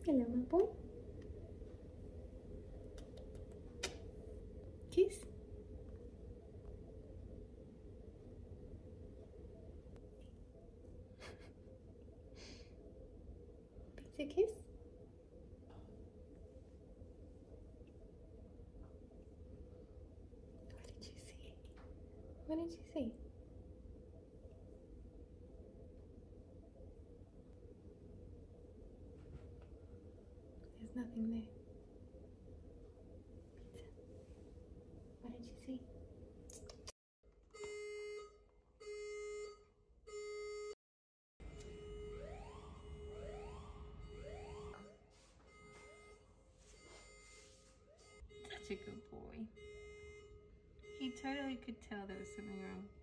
Hello, my boy. Kiss. Pizza kiss. What did you see? What did you see? There's nothing there. Pizza. What did you see? Such a good boy. He totally could tell there was something wrong.